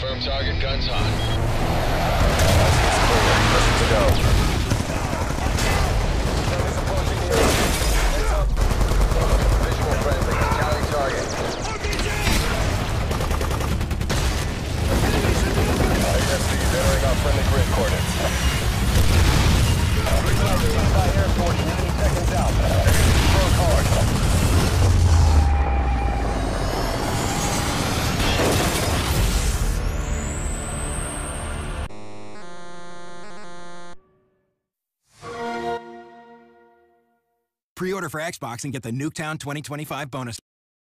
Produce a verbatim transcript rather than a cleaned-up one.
Confirm target, guns hot. Ready to go. Friendly's approaching the area. Heads up. Visual friendly. Counting target. I S Cs entering our friendly grid coordinates. By Air Force ninety seconds out. Broke hard. Pre-order for Xbox and get the Nuketown twenty twenty-five bonus.